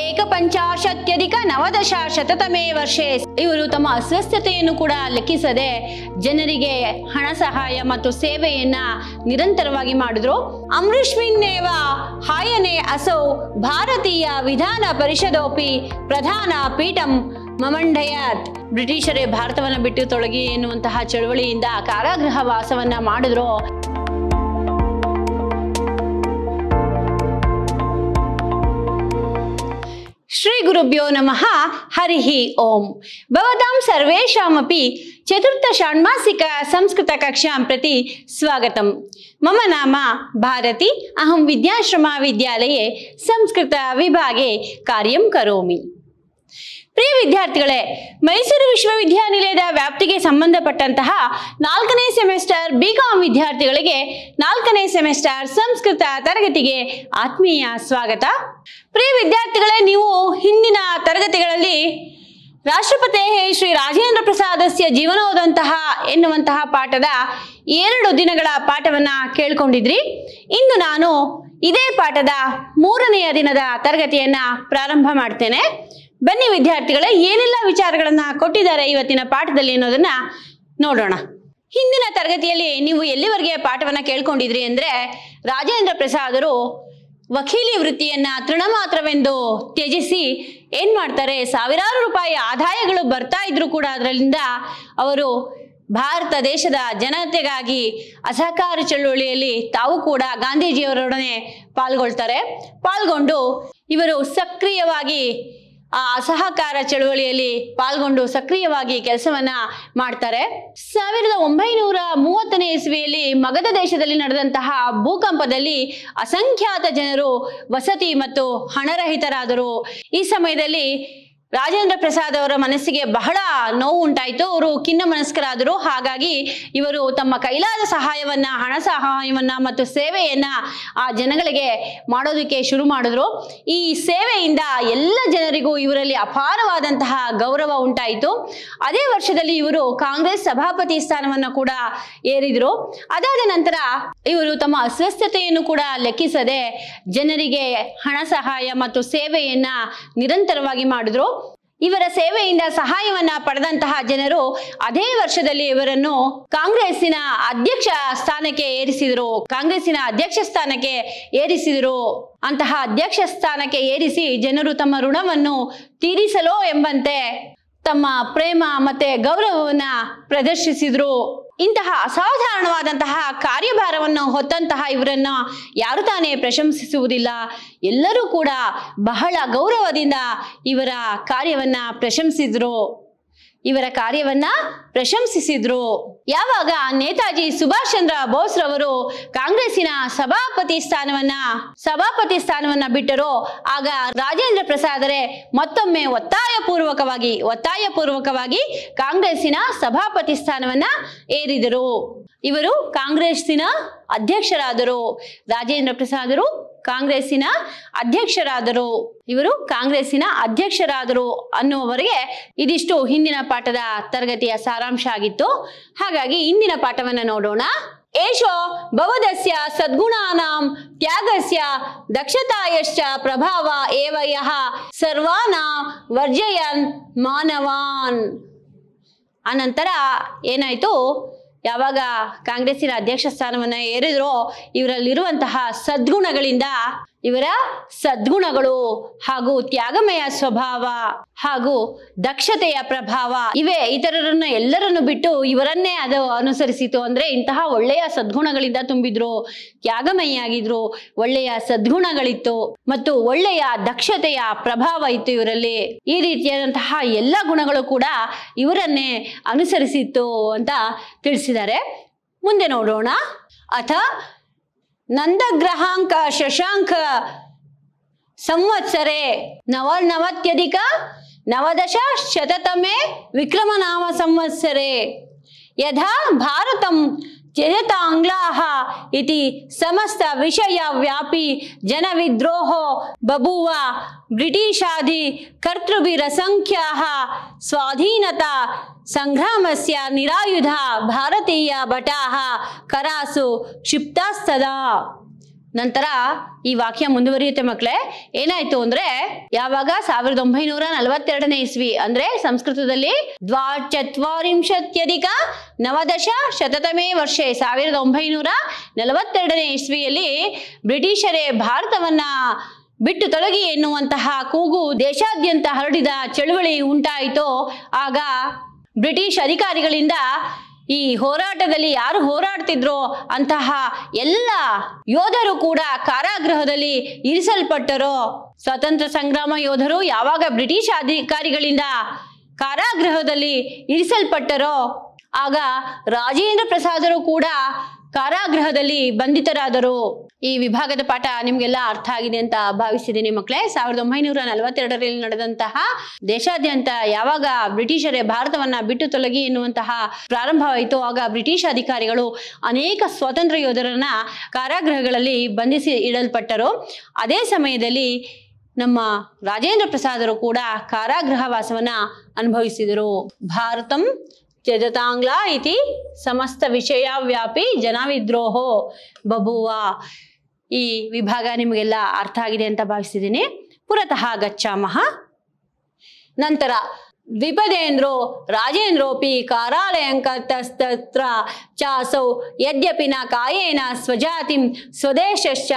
ಏಕಪಂಚಾಶತ್ಯಧಿಕ-ನವದಶಶತತಮೇ ವರ್ಷೆ ಇವರು ತಮ್ಮ ಅಸ್ವಸ್ಥತೆಯನ್ನು ಕೂಡ ಲೆಕ್ಕಿಸದೆ ಜನರಿಗೆ ಹಣ ಸಹಾಯ ಮತ್ತು ಸೇವೆಯನ್ನ ನಿರಂತರವಾಗಿ ಮಾಡಿದ್ರು. ಅಮೃಷ್ಮಿನ್ನೇವ ಹಾಯನೆ ಅಸೌ ಭಾರತೀಯ ವಿಧಾನ ಪರಿಷದೋಪಿ ಪ್ರಧಾನ ಪೀಠಂ ಮಮಂಡಯಾತ್. ಬ್ರಿಟಿಷರೇ ಭಾರತವನ್ನ ಬಿಟ್ಟು ತೊಲಗಿ ಎನ್ನುವಂತಹ ಚಳವಳಿಯಿಂದ ಕಾರಾಗೃಹ ವಾಸವನ್ನ ಮಾಡಿದ್ರು. ಶ್ರೀ ಗುರುಭ್ಯೋ ನಮಃ. ಹರಿಹಿ ಓಂ. ಭವತಾಂ ಸರ್ವೇಷಾಮಪಿ ಚತುರ್ಥ ಷಾಣ್ಮಾಸಿಕ ಸಂಸ್ಕೃತ ಕಕ್ಷಾಂ ಪ್ರತಿ ಸ್ವಾಗತಂ. ಮಮ ನಾಮ ಭಾರತಿ. ಅಹಂ ವಿದ್ಯಾಶ್ರಮ ವಿದ್ಯಾಲಯೇ ಸಂಸ್ಕೃತ ವಿಭಾಗೆ ಕಾರ್ಯಂ ಕರೋಮಿ. ಪ್ರಿಯ ವಿದ್ಯಾರ್ಥಿಗಳೇ, ಮೈಸೂರು ವಿಶ್ವವಿದ್ಯಾನಿಲಯದ ವ್ಯಾಪ್ತಿಗೆ ಸಂಬಂಧಪಟ್ಟಂತಹ 4ನೇ ಸೆಮಿಸ್ಟರ್ ಬಿಕಾಂ ವಿದ್ಯಾರ್ಥಿಗಳಿಗೆ 4ನೇ ಸೆಮಿಸ್ಟರ್ ಸಂಸ್ಕೃತ ತರಗತಿಗೆ ಆತ್ಮೀಯ ಸ್ವಾಗತ. ಪ್ರಿಯ ವಿದ್ಯಾರ್ಥಿಗಳೇ, ನೀವು ಹಿಂದಿನ ತರಗತಿಗಳಲ್ಲಿ ರಾಷ್ಟ್ರಪತಿ ಶ್ರೀ ರಾಜೇಂದ್ರ ಪ್ರಸಾದಸ್ಯ ಜೀವನೋದಂತಹ ಎನ್ನುವಂತಹ ಪಾಠದ 2 ದಿನಗಳ ಪಾಠವನ್ನ ಕೇಳ್ಕೊಂಡಿದ್ರಿ. ಇಂದು ನಾನು ಇದೇ ಪಾಠದ 3ನೆಯ ದಿನದ ತರಗತಿಯನ್ನ ಪ್ರಾರಂಭ ಮಾಡ್ತೇನೆ. ಬನ್ನಿ ವಿದ್ಯಾರ್ಥಿಗಳೇ, ಏನೆಲ್ಲ ವಿಚಾರಗಳನ್ನ ಕೊಟ್ಟಿದ್ದಾರೆ ಇವತ್ತಿನ ಪಾಠದಲ್ಲಿ ಅನ್ನೋದನ್ನ ನೋಡೋಣ. ಹಿಂದಿನ ತರಗತಿಯಲ್ಲಿ ನೀವು ಎಲ್ಲಿವರೆಗೆ ಪಾಠವನ್ನ ಕೇಳ್ಕೊಂಡಿದ್ರಿ ಅಂದ್ರೆ, ರಾಜೇಂದ್ರ ಪ್ರಸಾದರು ವಕೀಲಿ ವೃತ್ತಿಯನ್ನ ತೃಣಮಾತ್ರವೆಂದು ತ್ಯಜಿಸಿ ಏನ್ ಮಾಡ್ತಾರೆ, ಸಾವಿರಾರು ರೂಪಾಯಿ ಆದಾಯಗಳು ಬರ್ತಾ ಇದ್ರು ಕೂಡ ಅದರಿಂದ ಅವರು ಭಾರತ ದೇಶದ ಜನತೆಗಾಗಿ ಅಸಹಕಾರ ಚಳುವಳಿಯಲ್ಲಿ ತಾವು ಕೂಡ ಗಾಂಧೀಜಿಯವರೊಡನೆ ಪಾಲ್ಗೊಂಡು ಇವರು ಸಕ್ರಿಯವಾಗಿ ಆ ಅಸಹಕಾರ ಚಳುವಳಿಯಲ್ಲಿ ಪಾಲ್ಗೊಂಡು ಸಕ್ರಿಯವಾಗಿ ಕೆಲಸವನ್ನ ಮಾಡ್ತಾರೆ. 1930ನೇ ಇಸ್ವಿಯಲ್ಲಿ ಮಗಧ ದೇಶದಲ್ಲಿ ನಡೆದಂತಹ ಭೂಕಂಪದಲ್ಲಿ ಅಸಂಖ್ಯಾತ ಜನರು ವಸತಿ ಮತ್ತು ಹಣರಹಿತರಾದರು. ಈ ಸಮಯದಲ್ಲಿ ರಾಜೇಂದ್ರ ಪ್ರಸಾದ್ ಅವರ ಮನಸ್ಸಿಗೆ ಬಹಳ ನೋವು ಉಂಟಾಯಿತು. ಅವರು ಖಿನ್ನ ಮನಸ್ಕರಾದರು. ಹಾಗಾಗಿ ಇವರು ತಮ್ಮ ಕೈಲಾದ ಸಹಾಯವನ್ನ, ಹಣ ಸಹಾಯವನ್ನ ಮತ್ತು ಸೇವೆಯನ್ನ ಆ ಜನಗಳಿಗೆ ಮಾಡೋದಕ್ಕೆ ಶುರು ಮಾಡಿದ್ರು. ಈ ಸೇವೆಯಿಂದ ಎಲ್ಲ ಜನರಿಗೂ ಇವರಲ್ಲಿ ಅಪಾರವಾದಂತಹ ಗೌರವ ಉಂಟಾಯಿತು. ಅದೇ ವರ್ಷದಲ್ಲಿ ಇವರು ಕಾಂಗ್ರೆಸ್ ಸಭಾಪತಿ ಸ್ಥಾನವನ್ನು ಕೂಡ ಏರಿದ್ರು. ಅದಾದ ನಂತರ ಇವರು ತಮ್ಮ ಅಸ್ವಸ್ಥತೆಯನ್ನು ಕೂಡ ಲೆಕ್ಕಿಸದೆ ಜನರಿಗೆ ಹಣ ಸಹಾಯ ಮತ್ತು ಸೇವೆಯನ್ನ ನಿರಂತರವಾಗಿ ಮಾಡಿದ್ರು. ಇವರ ಸೇವೆಯಿಂದ ಸಹಾಯವನ್ನ ಪಡೆದಂತಹ ಜನರು ಅದೇ ವರ್ಷದಲ್ಲಿ ಇವರನ್ನು ಕಾಂಗ್ರೆಸ್ಸಿನ ಅಧ್ಯಕ್ಷ ಸ್ಥಾನಕ್ಕೆ ಏರಿಸಿದರು. ಅಂತಹ ಅಧ್ಯಕ್ಷ ಸ್ಥಾನಕ್ಕೆ ಏರಿಸಿ ಜನರು ತಮ್ಮ ಋಣವನ್ನು ತೀರಿಸಲೋ ಎಂಬಂತೆ ತಮ್ಮ ಪ್ರೇಮ ಮತ್ತೆ ಗೌರವವನ್ನ ಪ್ರದರ್ಶಿಸಿದ್ರು. ಇಂತಹ ಅಸಾಧಾರಣವಾದಂತಹ ಕಾರ್ಯಭಾರವನ್ನು ಹೊತ್ತಂತಹ ಇವರನ್ನ ಯಾರು ತಾನೇ ಪ್ರಶಂಸಿಸುವುದಿಲ್ಲ. ಎಲ್ಲರೂ ಕೂಡ ಬಹಳ ಗೌರವದಿಂದ ಇವರ ಕಾರ್ಯವನ್ನ ಪ್ರಶಂಸಿಸಿದ್ರು. ಯಾವಾಗ ನೇತಾಜಿ ಸುಭಾಷ್ ಚಂದ್ರ ಬೋಸ್ ರವರು ಕಾಂಗ್ರೆಸ್ಸಿನ ಸಭಾಪತಿ ಸ್ಥಾನವನ್ನ ಬಿಟ್ಟರೋ, ಆಗ ರಾಜೇಂದ್ರ ಪ್ರಸಾದರೇ ಮತ್ತೊಮ್ಮೆ ಒತ್ತಾಯಪೂರ್ವಕವಾಗಿ ಕಾಂಗ್ರೆಸ್ಸಿನ ಸಭಾಪತಿ ಸ್ಥಾನವನ್ನ ಏರಿದರು. ಇವರು ಕಾಂಗ್ರೆಸ್ಸಿನ ಅಧ್ಯಕ್ಷರಾದರು. ರಾಜೇಂದ್ರ ಪ್ರಸಾದರು ಕಾಂಗ್ರೆಸ್ಸಿನ ಅಧ್ಯಕ್ಷರಾದರು ಅನ್ನುವವರೆಗೆ ಇದಿಷ್ಟು ಹಿಂದಿನ ಪಾಠದ ತರಗತಿಯ ಸಾರಾಂಶ ಆಗಿತ್ತು. ಹಾಗಾಗಿ ಇಂದಿನ ಪಾಠವನ್ನ ನೋಡೋಣ. ಏಷೋ ಭವದಸ್ಯ ಸದ್ಗುಣಾನಾಂ ತ್ಯಾಗಸ್ಯ ದಕ್ಷತಾಯಶ್ಚ ಪ್ರಭಾವ ಏವ ಯಃ ಸರ್ವಾನ ವರ್ಜಯನ್ ಮಾನವಾನ್. ಅನಂತರ ಏನಾಯ್ತು, ಯಾವಾಗ ಕಾಂಗ್ರೆಸ್ಸಿನ ಅಧ್ಯಕ್ಷ ಸ್ಥಾನವನ್ನ ಏರಿದ್ರೋ ಇವರಲ್ಲಿರುವಂತಹ ಸದ್ಗುಣಗಳು ಹಾಗೂ ತ್ಯಾಗಮಯ ಸ್ವಭಾವ ಹಾಗೂ ದಕ್ಷತೆಯ ಪ್ರಭಾವ ಇವೇ ಇತರರನ್ನ ಎಲ್ಲರನ್ನು ಬಿಟ್ಟು ಇವರನ್ನೇ ಅದು ಅನುಸರಿಸಿತು. ಅಂದ್ರೆ ಇಂತಹ ಒಳ್ಳೆಯ ಸದ್ಗುಣಗಳಿಂದ ತುಂಬಿದ್ರು, ತ್ಯಾಗಮಯಿಯಾಗಿದ್ರು, ಒಳ್ಳೆಯ ಸದ್ಗುಣಗಳಿತ್ತು ಮತ್ತು ಒಳ್ಳೆಯ ದಕ್ಷತೆಯ ಪ್ರಭಾವ ಇತ್ತು ಇವರಲ್ಲಿ. ಈ ರೀತಿಯಾದಂತಹ ಎಲ್ಲ ಗುಣಗಳು ಕೂಡ ಇವರನ್ನೇ ಅನುಸರಿಸಿತ್ತು ಅಂತ ತಿಳಿಸಿದ್ದಾರೆ. ಮುಂದೆ ನೋಡೋಣ. ಅಥ ನಂದಗ್ರಹಾಂಕ ಶಶಾಂಕ ಸಂವತ್ಸರೆ 99-ನವದಶಶತತಮೇ ವಿಕ್ರಮನಾಮ ಸಂವತ್ಸರೆ ಯಥಾ ಭಾರತಂ ತ್ಯಜತಾ ಆಂಗ್ಲಾಃ ಇತಿ ಸಮಸ್ತ ವಿಷಯ ವ್ಯಾಪಿ ಜನ ವಿದ್ರೋಹೋ ಬಭೂವ ಬ್ರಿಟಿಷಾಧಿ ಕರ್ತೃಭಿರಸಂಖ್ಯಾಃ ಸ್ವಾಧೀನತಾ ಸಂಗ್ರಾಮಸ್ಯ ನಿರಾಯುಧ ಭಾರತೀಯ ಭಟಾಃ ಕರಾಸು ಕ್ಷಿಪ್ತಾಸ್ತದಾ. ನಂತರ ಈ ವಾಕ್ಯ ಮುಂದುವರಿಯುತ್ತೆ ಮಕ್ಕಳೇ. ಏನಾಯ್ತು ಅಂದ್ರೆ ಯಾವಾಗ 1942ನೇ ಇಸ್ವಿ ಅಂದ್ರೆ ಸಂಸ್ಕೃತದಲ್ಲಿ 24,19 ವರ್ಷೆ 1942ನೇ ಇಸ್ವಿಯಲ್ಲಿ ಬ್ರಿಟಿಷರೇ ಭಾರತವನ್ನ ಬಿಟ್ಟು ತೊಲಗಿ ಎನ್ನುವಂತಹ ಕೂಗು ದೇಶಾದ್ಯಂತ ಹರಡಿದ ಚಳುವಳಿ ಉಂಟಾಯಿತೋ ಆಗ ಬ್ರಿಟಿಷ್ ಅಧಿಕಾರಿಗಳಿಂದ ಈ ಹೋರಾಟದಲ್ಲಿ ಯಾರು ಹೋರಾಡ್ತಿದ್ರೋ ಅಂತಹ ಎಲ್ಲ ಯೋಧರು ಕೂಡ ಕಾರಾಗೃಹದಲ್ಲಿ ಇರಿಸಲ್ಪಟ್ಟರೋ. ಸ್ವಾತಂತ್ರ್ಯ ಸಂಗ್ರಾಮ ಯೋಧರು ಯಾವಾಗ ಬ್ರಿಟಿಷ್ ಅಧಿಕಾರಿಗಳಿಂದ ಕಾರಾಗೃಹದಲ್ಲಿ ಇರಿಸಲ್ಪಟ್ಟರೋ ಆಗ ರಾಜೇಂದ್ರ ಪ್ರಸಾದರು ಕೂಡ ಕಾರಾಗೃಹದಲ್ಲಿ ಬಂಧಿತರಾದರು. ಈ ವಿಭಾಗದ ಪಾಠ ನಿಮ್ಗೆಲ್ಲ ಅರ್ಥ ಆಗಿದೆ ಅಂತ ಭಾವಿಸಿದ್ದೀನಿ ಮಕ್ಕಳೇ. 1942ರಲ್ಲಿ ನಡೆದಂತಹ ದೇಶಾದ್ಯಂತ ಯಾವಾಗ ಬ್ರಿಟಿಷರೇ ಭಾರತವನ್ನ ಬಿಟ್ಟು ತೊಲಗಿ ಎನ್ನುವಂತಹ ಪ್ರಾರಂಭವಾಯಿತು ಆಗ ಬ್ರಿಟಿಷ್ ಅಧಿಕಾರಿಗಳು ಅನೇಕ ಸ್ವಾತಂತ್ರ್ಯ ಯೋಧರನ್ನ ಕಾರಾಗೃಹಗಳಲ್ಲಿ ಬಂಧಿಸಿ ಇಡಲ್ಪಟ್ಟರು. ಅದೇ ಸಮಯದಲ್ಲಿ ನಮ್ಮ ರಾಜೇಂದ್ರ ಪ್ರಸಾದರು ಕೂಡ ಕಾರಾಗೃಹ ವಾಸವನ್ನ ಅನುಭವಿಸಿದರು. ಭಾರತಂ ತ್ಯಜತಾಂಗ್ಲ ಇತಿ ಸಮಸ್ತ ವಿಷಯ ವ್ಯಾಪಿ ಜನವಿದ್ರೋಹೋ ಬಭುವ. ಈ ವಿಭಾಗ ನಿಮಗೆಲ್ಲ ಅರ್ಥ ಆಗಿದೆ ಅಂತ ಭಾವಿಸಿದ್ದೀನಿ. ಪುರತಃ ಗಚ್ಚಾಮಃ. ನಂತರ ದ್ವಿಪದೇಂದ್ರೋ ರಾಜೇಂದ್ರೋಪಿ ಕಾರಾಲಯಂಕತಸ್ತತ್ರ ಚಾಸೌ ಯದ್ಯಪಿ ನ ಕಾಯೇನ ಸ್ವಜಾತಿಂ ಸ್ವದೇಶಶ್ಚ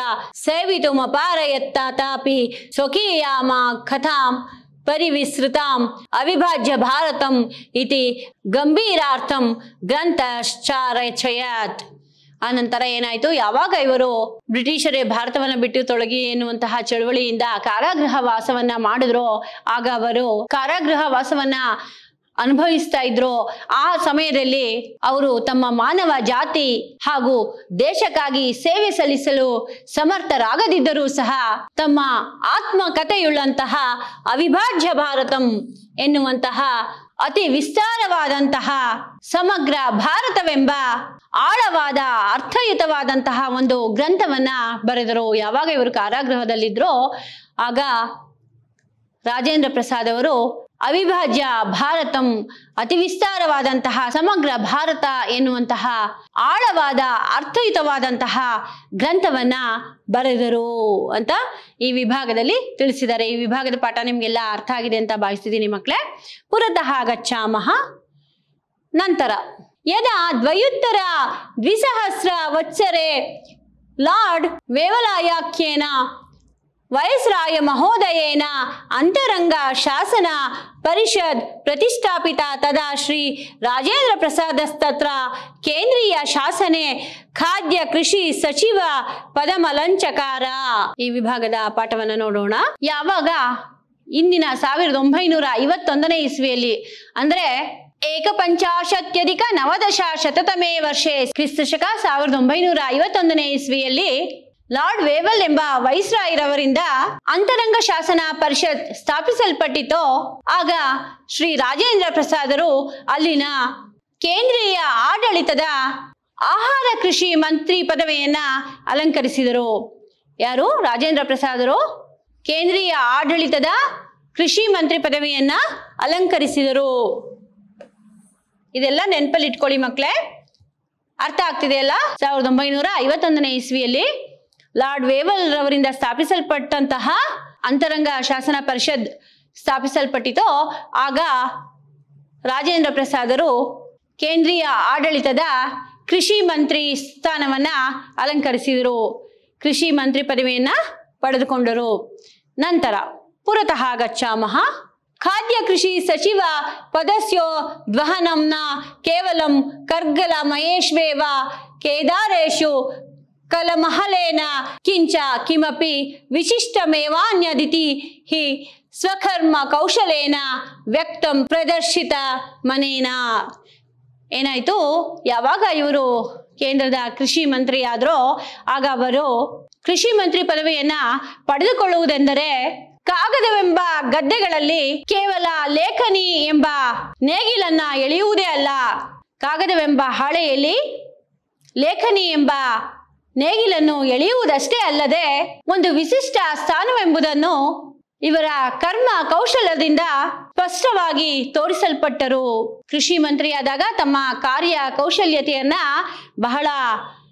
ಸೇವಿತುಮಪಾರಯತ್ತಾಪಿ ಸ್ವಕೀಯಾಮ ಕಥಾಂ ಪರಿವಿಸೃತಾಂ ಅವಿಭಾಜ್ಯ ಭಾರತಂ ಇತಿ ಗಂಭೀರಾರ್ಥಂ ಗ್ರಂಥಶ್ಚಾರಚಯತ್. ಆನಂತರ ಏನಾಯ್ತು, ಯಾವಾಗ ಇವರು ಬ್ರಿಟಿಷರೇ ಭಾರತವನ್ನ ಬಿಟ್ಟು ತೊಲಗಿ ಎನ್ನುವಂತಹ ಚಳವಳಿಯಿಂದ ಕಾರಾಗೃಹ ವಾಸವನ್ನ ಮಾಡಿದ್ರು ಆಗ ಅವರು ಕಾರಾಗೃಹ ವಾಸವನ್ನ ಅನುಭವಿಸ್ತಾ ಇದ್ರು. ಆ ಸಮಯದಲ್ಲಿ ಅವರು ತಮ್ಮ ಮಾನವ ಜಾತಿ ಹಾಗೂ ದೇಶಕ್ಕಾಗಿ ಸೇವೆ ಸಲ್ಲಿಸಲು ಸಮರ್ಥರಾಗದಿದ್ದರೂ ಸಹ ತಮ್ಮ ಆತ್ಮಕಥೆಯುಳ್ಳಂತಹ ಅವಿಭಾಜ್ಯ ಭಾರತಂ ಎನ್ನುವಂತಹ ಅತಿ ವಿಸ್ತಾರವಾದಂತಹ ಸಮಗ್ರ ಭಾರತವೆಂಬ ಆಳವಾದ ಅರ್ಥಯುತವಾದಂತಹ ಒಂದು ಗ್ರಂಥವನ್ನ ಬರೆದರು. ಯಾವಾಗ ಇವರು ಕಾರಾಗೃಹದಲ್ಲಿದ್ರೋ ಆಗ ರಾಜೇಂದ್ರ ಪ್ರಸಾದ್ ಅವರು ಅವಿಭಾಜ್ಯ ಭಾರತಂ ಅತಿ ವಿಸ್ತಾರವಾದಂತಹ ಸಮಗ್ರ ಭಾರತ ಎನ್ನುವಂತಹ ಆಳವಾದ ಅರ್ಥಯುತವಾದಂತಹ ಗ್ರಂಥವನ್ನ ಬರೆದರು ಅಂತ ಈ ವಿಭಾಗದಲ್ಲಿ ತಿಳಿಸಿದ್ದಾರೆ. ಈ ವಿಭಾಗದ ಪಾಠ ನಿಮ್ಗೆಲ್ಲ ಅರ್ಥ ಆಗಿದೆ ಅಂತ ಭಾವಿಸ್ತಿದ್ದೀನಿ ಮಕ್ಕಳೇ. ಪುರತಃ ಗಚ್ಚಾಮಃ. ನಂತರ ಯದಾ ದ್ವಯುತ್ತರ ದ್ವಿಸಹಸ್ರ ವತ್ಸರೆ ಲಾರ್ಡ್ ವೇವಲಾಯಾಖ್ಯೇನ ವೈಸ್ರಾಯ ಮಹೋದಯೇನ ಅಂತರಂಗ ಶಾಸನ ಪರಿಷದ್ ಪ್ರತಿಷ್ಠಾಪಿತ ತದಾ ಶ್ರೀ ರಾಜೇಂದ್ರ ಪ್ರಸಾದಸ್ತತ್ರ ಕೇಂದ್ರೀಯ ಶಾಸನೆ ಖಾದ್ಯ ಕೃಷಿ ಸಚಿವ ಪದಮಲಂಚಕಾರ. ಈ ವಿಭಾಗದ ಪಾಠವನ್ನ ನೋಡೋಣ. ಯಾವಾಗ ಇಂದಿನ 1951ನೇ ಇಸ್ವಿಯಲ್ಲಿ ಅಂದ್ರೆ 1550 ವರ್ಷೆ ಕ್ರಿಸ್ತಶಕ 1951ನೇ ಇಸ್ವಿಯಲ್ಲಿ ಲಾರ್ಡ್ ವೇವಲ್ ಎಂಬ ವೈಸ್ರಾಯರವರಿಂದ ಅಂತರಂಗ ಶಾಸನ ಪರಿಷತ್ ಸ್ಥಾಪಿಸಲ್ಪಟ್ಟಿತೋ ಆಗ ಶ್ರೀ ರಾಜೇಂದ್ರ ಪ್ರಸಾದರು ಅಲ್ಲಿನ ಕೇಂದ್ರೀಯ ಆಡಳಿತದ ಆಹಾರ ಕೃಷಿ ಮಂತ್ರಿ ಪದವಿಯನ್ನ ಅಲಂಕರಿಸಿದರು. ಯಾರು? ರಾಜೇಂದ್ರ ಪ್ರಸಾದರು ಕೇಂದ್ರೀಯ ಆಡಳಿತದ ಕೃಷಿ ಮಂತ್ರಿ ಪದವಿಯನ್ನ ಅಲಂಕರಿಸಿದರು. ಇದೆಲ್ಲ ನೆನಪಲ್ಲಿ ಇಟ್ಕೊಳ್ಳಿ ಮಕ್ಕಳೇ. ಅರ್ಥ ಆಗ್ತಿದೆಯಲ್ಲ? 1951ನೇ ಇಸ್ವಿಯಲ್ಲಿ ಲಾರ್ಡ್ ವೇವಲ್ ರವರಿಂದ ಸ್ಥಾಪಿಸಲ್ಪಟ್ಟಂತಹ ಅಂತರಂಗ ಶಾಸನ ಪರಿಷತ್ ಸ್ಥಾಪಿಸಲ್ಪಟ್ಟಿತೋ ಆಗ ರಾಜೇಂದ್ರ ಪ್ರಸಾದರು ಕೇಂದ್ರೀಯ ಆಡಳಿತದ ಕೃಷಿ ಮಂತ್ರಿ ಸ್ಥಾನವನ್ನ ಅಲಂಕರಿಸಿದರು. ಕೃಷಿ ಮಂತ್ರಿ ಪದವಿಯನ್ನ ಪಡೆದುಕೊಂಡರು. ನಂತರ ಪುರತಃ ಗಚ್ಚಾಮಃ. ಖಾದ್ಯ ಕೃಷಿ ಸಚಿವ ಪದಸ್ಯೋ ದ್ವಹನಂನ ಕೇವಲಂ ಕರ್ಗಲ ಮಹೇಶ್ವೇವ ಕೇದಾರೇಶು ಕಲಮಹಲೇನ ಕಿಂಚ ಕಿಮಪಿ ವಿಶಿಷ್ಟಮೇವಾನ್ಯದಿತಿ ಹಿ ಸ್ವಕರ್ಮ ಕೌಶಲೇನ ವ್ಯಕ್ತಂ ಪ್ರದರ್ಶಿತ ಮನೇನ. ಏನಾಯ್ತು, ಯಾವಾಗ ಇವರು ಕೇಂದ್ರದ ಕೃಷಿ ಮಂತ್ರಿ ಆದ್ರೋ ಆಗ ಅವರು ಕೃಷಿ ಮಂತ್ರಿ ಪದವಿಯನ್ನ ಪಡೆದುಕೊಳ್ಳುವುದೆಂದರೆ ಕಾಗದವೆಂಬ ಗದ್ದೆಗಳಲ್ಲಿ ಕೇವಲ ಲೇಖನಿ ಎಂಬ ನೇಗಿಲನ್ನ ಎಳೆಯುವುದೇ ಅಲ್ಲ, ಕಾಗದವೆಂಬ ಹಾಳೆಯಲ್ಲಿ ಲೇಖನಿ ಎಂಬ ನೇಗಿಲನ್ನು ಎಳೆಯುವುದಷ್ಟೇ ಅಲ್ಲದೆ ಒಂದು ವಿಶಿಷ್ಟ ಸ್ಥಾನವೆಂಬುದನ್ನು ಇವರ ಕರ್ಮ ಕೌಶಲ್ಯದಿಂದ ಸ್ಪಷ್ಟವಾಗಿ ತೋರಿಸಲ್ಪಟ್ಟರು. ಕೃಷಿ ಮಂತ್ರಿಯಾದಾಗ ತಮ್ಮ ಕಾರ್ಯ ಕೌಶಲ್ಯತೆಯನ್ನ ಬಹಳ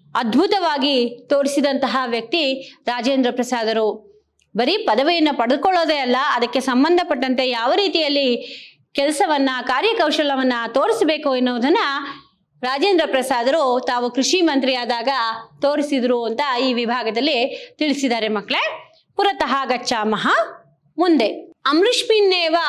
ಅದ್ಭುತವಾಗಿ ತೋರಿಸಿದಂತಹ ವ್ಯಕ್ತಿ ರಾಜೇಂದ್ರ ಪ್ರಸಾದರು. ಬರೀ ಪದವಿಯನ್ನು ಪಡೆದುಕೊಳ್ಳೋದೇ ಅಲ್ಲ, ಅದಕ್ಕೆ ಸಂಬಂಧಪಟ್ಟಂತೆ ಯಾವ ರೀತಿಯಲ್ಲಿ ಕೆಲಸವನ್ನ ಕಾರ್ಯಕೌಶಲ್ಯವನ್ನ ತೋರಿಸಬೇಕು ಎನ್ನುವುದನ್ನ ರಾಜೇಂದ್ರ ಪ್ರಸಾದರು ತಾವು ಕೃಷಿ ಮಂತ್ರಿ ಆದಾಗ ತೋರಿಸಿದ್ರು ಅಂತ ಈ ವಿಭಾಗದಲ್ಲಿ ತಿಳಿಸಿದ್ದಾರೆ ಮಕ್ಕಳೇ. ಪುರತಃ ಗಚ್ಚಾಮಃ. ಮುಂದೆ ಅಮೃಷ್ಮಿನ್ನೇವ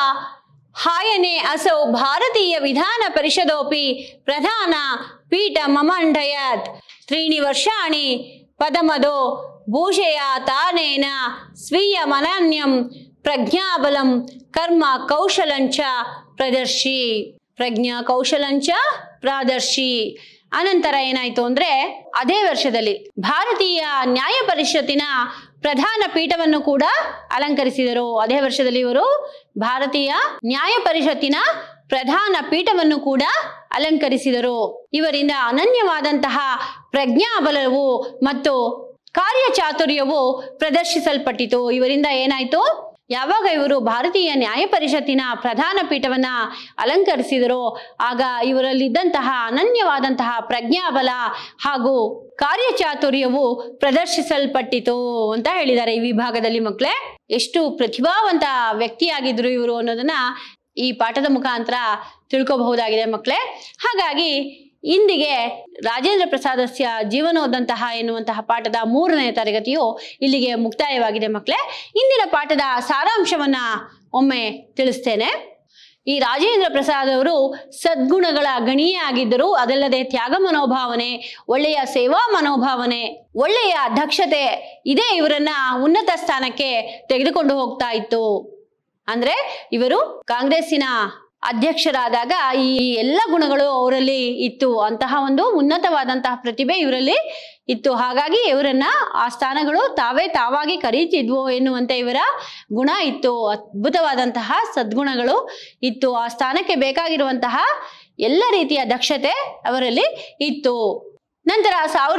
ಹಾಯನೆ ಅಸೌ ಭಾರತೀಯ ವಿಧಾನ ಪರಿಷದೋಪಿ ಪ್ರಧಾನ ಪೀಠ ಮಮಂಡಯತ್ 3 ವರ್ಷಾಣಿ ಪದಮದೋ ಭೂಷಯ ತಾನೇನ ಸ್ವೀಯ ಮನನ್ಯಂ ಪ್ರಜ್ಞಾಬಲಂ ಕರ್ಮ ಕೌಶಲಂಚ ಪ್ರದರ್ಶಿ. ಪ್ರಜ್ಞಾ ಕೌಶಲಂಚ ಪ್ರಾದರ್ಶಿ. ಅನಂತರ ಏನಾಯ್ತು ಅಂದ್ರೆ ಅದೇ ವರ್ಷದಲ್ಲಿ ಭಾರತೀಯ ನ್ಯಾಯ ಪರಿಷತ್ತಿನ ಪ್ರಧಾನ ಪೀಠವನ್ನು ಕೂಡ ಅಲಂಕರಿಸಿದರು. ಅದೇ ವರ್ಷದಲ್ಲಿ ಇವರು ಭಾರತೀಯ ನ್ಯಾಯ ಪರಿಷತ್ತಿನ ಪ್ರಧಾನ ಪೀಠವನ್ನು ಕೂಡ ಅಲಂಕರಿಸಿದರು. ಇವರಿಂದ ಅನನ್ಯವಾದಂತಹ ಪ್ರಜ್ಞಾಬಲವು ಮತ್ತು ಕಾರ್ಯಚಾತುರ್ಯವು ಪ್ರದರ್ಶಿಸಲ್ಪಟ್ಟಿತು. ಇವರಿಂದ ಏನಾಯ್ತು, ಯಾವಾಗ ಇವರು ಭಾರತೀಯ ನ್ಯಾಯ ಪರಿಷತ್ತಿನ ಪ್ರಧಾನ ಪೀಠವನ್ನ ಅಲಂಕರಿಸಿದರೋ ಆಗ ಇವರಲ್ಲಿದ್ದಂತಹ ಅನನ್ಯವಾದಂತಹ ಪ್ರಜ್ಞಾಬಲ ಹಾಗೂ ಕಾರ್ಯಚಾತುರ್ಯವು ಪ್ರದರ್ಶಿಸಲ್ಪಟ್ಟಿತು ಅಂತ ಹೇಳಿದ್ದಾರೆ ಈ ವಿಭಾಗದಲ್ಲಿ. ಮಕ್ಕಳೇ, ಎಷ್ಟು ಪ್ರತಿಭಾವಂತ ವ್ಯಕ್ತಿಯಾಗಿದ್ರು ಇವರು ಅನ್ನೋದನ್ನ ಈ ಪಾಠದ ಮುಖಾಂತರ ತಿಳ್ಕೋಬಹುದಾಗಿದೆ ಮಕ್ಕಳೇ. ಹಾಗಾಗಿ ಇಂದಿಗೆ ರಾಜೇಂದ್ರ ಪ್ರಸಾದಸ್ಯ ಜೀವನೋದಂತಹ ಎನ್ನುವಂತಹ ಪಾಠದ 3ನೇ ತರಗತಿಯು ಇಲ್ಲಿಗೆ ಮುಕ್ತಾಯವಾಗಿದೆ ಮಕ್ಕಳೇ. ಇಂದಿನ ಪಾಠದ ಸಾರಾಂಶವನ್ನ ಒಮ್ಮೆ ತಿಳಿಸ್ತೇನೆ. ಈ ರಾಜೇಂದ್ರ ಪ್ರಸಾದ್ ಅವರು ಸದ್ಗುಣಗಳ ಗಣಿಯೇ ಆಗಿದ್ದರು. ಅದಲ್ಲದೆ ತ್ಯಾಗ ಮನೋಭಾವನೆ, ಒಳ್ಳೆಯ ಸೇವಾ ಮನೋಭಾವನೆ, ಒಳ್ಳೆಯ ದಕ್ಷತೆ ಇದೇ ಇವರನ್ನ ಉನ್ನತ ಸ್ಥಾನಕ್ಕೆ ತೆಗೆದುಕೊಂಡು ಹೋಗ್ತಾ ಇತ್ತು. ಅಂದ್ರೆ ಇವರು ಕಾಂಗ್ರೆಸ್ಸಿನ ಅಧ್ಯಕ್ಷರಾದಾಗ ಈ ಎಲ್ಲ ಗುಣಗಳು ಅವರಲ್ಲಿ ಇತ್ತು. ಅಂತಹ ಒಂದು ಉನ್ನತವಾದಂತಹ ಪ್ರತಿಭೆ ಇವರಲ್ಲಿ ಇತ್ತು. ಹಾಗಾಗಿ ಇವರನ್ನ ಆ ಸ್ಥಾನಗಳು ತಾವಾಗಿ ಕರೀತಿದ್ವು ಎನ್ನುವಂತೆ ಇವರ ಗುಣ ಇತ್ತು. ಅದ್ಭುತವಾದಂತಹ ಸದ್ಗುಣಗಳು ಇತ್ತು. ಆ ಸ್ಥಾನಕ್ಕೆ ಬೇಕಾಗಿರುವಂತಹ ಎಲ್ಲ ರೀತಿಯ ದಕ್ಷತೆ ಅವರಲ್ಲಿ ಇತ್ತು. ನಂತರ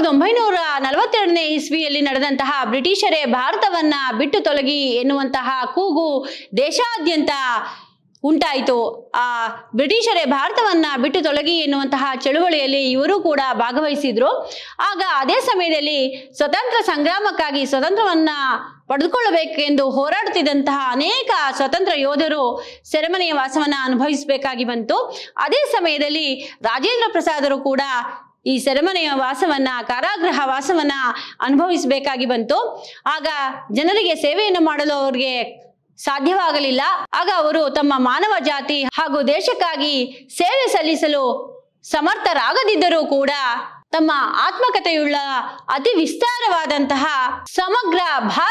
1942ನೇ ಇಸ್ವಿಯಲ್ಲಿ ನಡೆದಂತಹ ಬ್ರಿಟಿಷರೇ ಭಾರತವನ್ನ ಬಿಟ್ಟು ತೊಲಗಿ ಎನ್ನುವಂತಹ ಕೂಗು ದೇಶಾದ್ಯಂತ ಉಂಟಾಯಿತು. ಆ ಬ್ರಿಟಿಷರೇ ಭಾರತವನ್ನ ಬಿಟ್ಟು ತೊಲಗಿ ಎನ್ನುವಂತಹ ಚಳುವಳಿಯಲ್ಲಿ ಇವರು ಕೂಡ ಭಾಗವಹಿಸಿದ್ರು. ಆಗ ಅದೇ ಸಮಯದಲ್ಲಿ ಸ್ವತಂತ್ರ ಸಂಗ್ರಾಮಕ್ಕಾಗಿ ಸ್ವತಂತ್ರವನ್ನ ಪಡೆದುಕೊಳ್ಳಬೇಕೆಂದು ಹೋರಾಡುತ್ತಿದ್ದಂತಹ ಅನೇಕ ಸ್ವತಂತ್ರ ಯೋಧರು ಸೆರೆಮನೆಯ ವಾಸವನ್ನ ಅನುಭವಿಸಬೇಕಾಗಿ ಬಂತು. ಅದೇ ಸಮಯದಲ್ಲಿ ರಾಜೇಂದ್ರ ಪ್ರಸಾದರು ಕೂಡ ಈ ಸೆರೆಮನೆಯ ವಾಸವನ್ನ, ಕಾರಾಗೃಹ ವಾಸವನ್ನ ಅನುಭವಿಸಬೇಕಾಗಿ ಬಂತು. ಆಗ ಜನರಿಗೆ ಸೇವೆಯನ್ನು ಮಾಡಲು ಅವರಿಗೆ ಸಾಧ್ಯವಾಗಲಿಲ್ಲ. ಆಗ ಅವರು ತಮ್ಮ ಮಾನವ ಜಾತಿ ಹಾಗೂ ದೇಶಕ್ಕಾಗಿ ಸೇವೆ ಸಲ್ಲಿಸಲು ಸಮರ್ಥರಾಗದಿದ್ದರೂ ಕೂಡ ತಮ್ಮ ಆತ್ಮಕಥೆಯುಳ್ಳ ಅತಿ ವಿಸ್ತಾರವಾದಂತಹ ಸಮಗ್ರ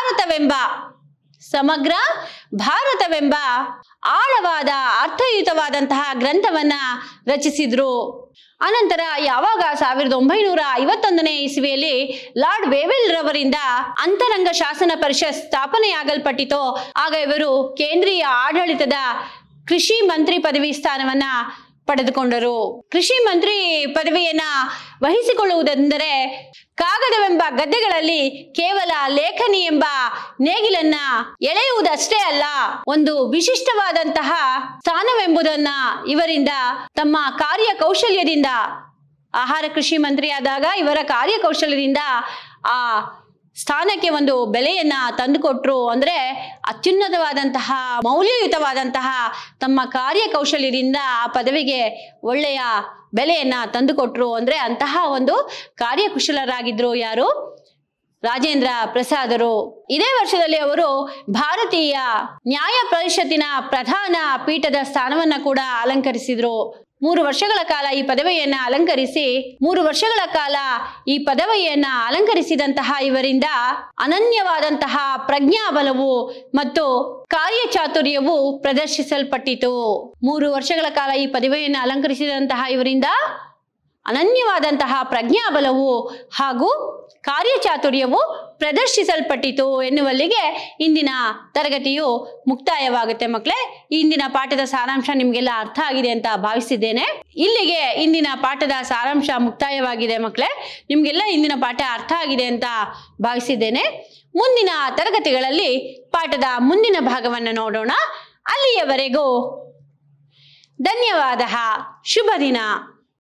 ಭಾರತವೆಂಬ ಆಳವಾದ ಅರ್ಥಯುತವಾದಂತಹ ಗ್ರಂಥವನ್ನ ರಚಿಸಿದ್ರು. ಅನಂತರ ಯಾವಾಗ 1951ನೇ ಇಸ್ವಿಯಲ್ಲಿ ಲಾರ್ಡ್ ವೇವೆಲ್ ರವರಿಂದ ಅಂತರಂಗ ಶಾಸನ ಪರಿಷತ್ ಸ್ಥಾಪನೆಯಾಗಲ್ಪಟ್ಟಿತೋ ಆಗ ಇವರು ಕೇಂದ್ರೀಯ ಆಡಳಿತದ ಕೃಷಿ ಮಂತ್ರಿ ಪದವಿ ಸ್ಥಾನವನ್ನ ಪಡೆದುಕೊಂಡರು. ಕೃಷಿ ಮಂತ್ರಿ ಪದವಿಯನ್ನ ವಹಿಸಿಕೊಳ್ಳುವುದೆಂದರೆ ಕಾಗದವೆಂಬ ಗದ್ದೆಗಳಲ್ಲಿ ಕೇವಲ ಲೇಖನಿ ಎಂಬ ನೇಗಿಲನ್ನ ಎಳೆಯುವುದಷ್ಟೇ ಅಲ್ಲ, ಒಂದು ವಿಶಿಷ್ಟವಾದಂತಹ ಸ್ಥಾನವೆಂಬುದನ್ನ ಇವರಿಂದ ತಮ್ಮ ಕಾರ್ಯಕೌಶಲ್ಯದಿಂದ, ಆಹಾರ ಕೃಷಿ ಮಂತ್ರಿಯಾದಾಗ ಇವರ ಕಾರ್ಯಕೌಶಲ್ಯದಿಂದ ಆ ಸ್ಥಾನಕ್ಕೆ ಒಂದು ಬೆಲೆಯನ್ನ ತಂದುಕೊಟ್ರು. ಅಂದ್ರೆ ಅತ್ಯುನ್ನತವಾದಂತಹ ಮೌಲ್ಯಯುತವಾದಂತಹ ತಮ್ಮ ಕಾರ್ಯಕೌಶಲ್ಯದಿಂದ ಆ ಪದವಿಗೆ ಒಳ್ಳೆಯ ಬೆಲೆಯನ್ನ ತಂದುಕೊಟ್ರು. ಅಂದ್ರೆ ಅಂತಹ ಒಂದು ಕಾರ್ಯಕುಶಲರಾಗಿದ್ರು ಯಾರು, ರಾಜೇಂದ್ರ ಪ್ರಸಾದರು. ಇದೇ ವರ್ಷದಲ್ಲಿ ಅವರು ಭಾರತೀಯ ನ್ಯಾಯ ಪರಿಷತ್ತಿನ ಪ್ರಧಾನ ಪೀಠದ ಸ್ಥಾನವನ್ನ ಕೂಡ ಅಲಂಕರಿಸಿದ್ರು. 3 ವರ್ಷಗಳ ಕಾಲ ಈ ಪದವಿಯನ್ನ ಅಲಂಕರಿಸಿ 3 ವರ್ಷಗಳ ಕಾಲ ಈ ಪದವಿಯನ್ನ ಅಲಂಕರಿಸಿದಂತಹ ಇವರಿಂದ ಅನನ್ಯವಾದಂತಹ ಪ್ರಜ್ಞಾಬಲವು ಮತ್ತು ಕಾರ್ಯಚಾತುರ್ಯವು ಪ್ರದರ್ಶಿಸಲ್ಪಟ್ಟಿತು. 3 ವರ್ಷಗಳ ಕಾಲ ಈ ಪದವಿಯನ್ನು ಅಲಂಕರಿಸಿದಂತಹ ಇವರಿಂದ ಅನನ್ಯವಾದಂತಹ ಪ್ರಜ್ಞಾಬಲವು ಹಾಗೂ ಕಾರ್ಯಚಾತುರ್ಯವು ಪ್ರದರ್ಶಿಸಲ್ಪಟ್ಟಿತು ಎನ್ನುವಲ್ಲಿಗೆ ಇಂದಿನ ತರಗತಿಯು ಮುಕ್ತಾಯವಾಗುತ್ತೆ ಮಕ್ಕಳೇ. ಇಂದಿನ ಪಾಠದ ಸಾರಾಂಶ ನಿಮಗೆಲ್ಲ ಅರ್ಥ ಆಗಿದೆ ಅಂತ ಭಾವಿಸಿದ್ದೇನೆ. ಇಲ್ಲಿಗೆ ಇಂದಿನ ಪಾಠದ ಸಾರಾಂಶ ಮುಕ್ತಾಯವಾಗಿದೆ ಮಕ್ಕಳೇ. ನಿಮಗೆಲ್ಲ ಇಂದಿನ ಪಾಠ ಅರ್ಥ ಆಗಿದೆ ಅಂತ ಭಾವಿಸಿದ್ದೇನೆ. ಮುಂದಿನ ತರಗತಿಗಳಲ್ಲಿ ಪಾಠದ ಮುಂದಿನ ಭಾಗವನ್ನು ನೋಡೋಣ. ಅಲ್ಲಿಯವರೆಗೂ ಧನ್ಯವಾದ. ಶುಭ ದಿನ.